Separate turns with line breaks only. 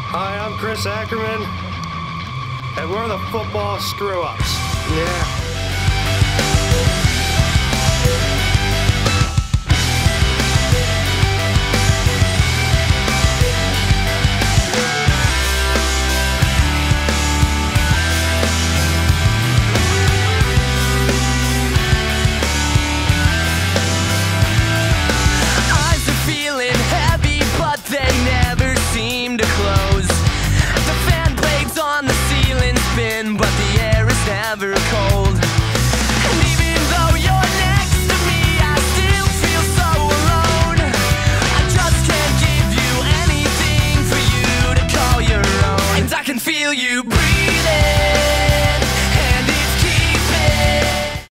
Hi, I'm Chris Ackerman, and we're the football screw-ups.
Yeah.